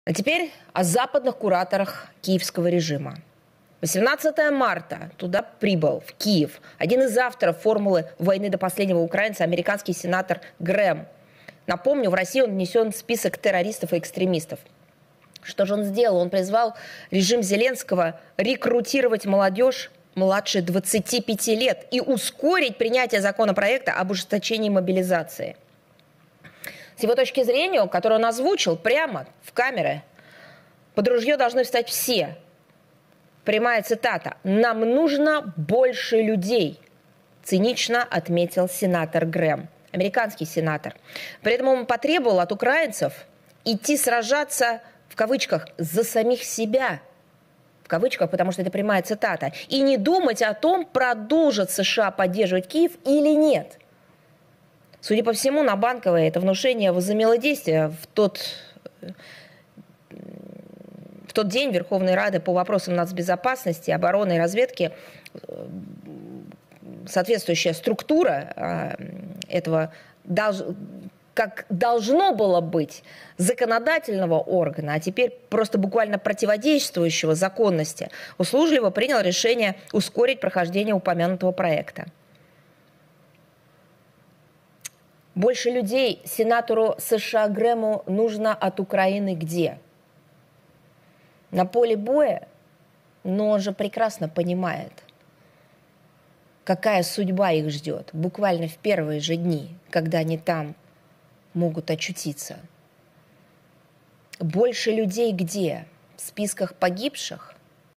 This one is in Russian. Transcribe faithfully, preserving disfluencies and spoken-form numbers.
А теперь о западных кураторах киевского режима. восемнадцатого марта туда прибыл, в Киев, один из авторов формулы войны до последнего украинца, американский сенатор Грэм. Напомню, в России он внесен в список террористов и экстремистов. Что же он сделал? Он призвал режим Зеленского рекрутировать молодежь младше двадцати пяти лет и ускорить принятие законопроекта об ужесточении мобилизации. С его точки зрения, которую он озвучил прямо в камеры, под ружье должны встать все. Прямая цитата: «Нам нужно больше людей», цинично отметил сенатор Грэм, американский сенатор. При этом он потребовал от украинцев идти сражаться, в кавычках, за самих себя, в кавычках, потому что это прямая цитата, и не думать о том, продолжат США поддерживать Киев или нет. Судя по всему, на Банковой это внушение возымело действие. В тот, в тот день Верховной Рады по вопросам нацбезопасности, обороны и разведки соответствующая структура этого, как должно было быть, законодательного органа, а теперь просто буквально противодействующего законности, услужливо принял решение ускорить прохождение упомянутого проекта. Больше людей сенатору США Грэму нужно от Украины где? На поле боя? Но он же прекрасно понимает, какая судьба их ждет буквально в первые же дни, когда они там могут очутиться. Больше людей где? В списках погибших?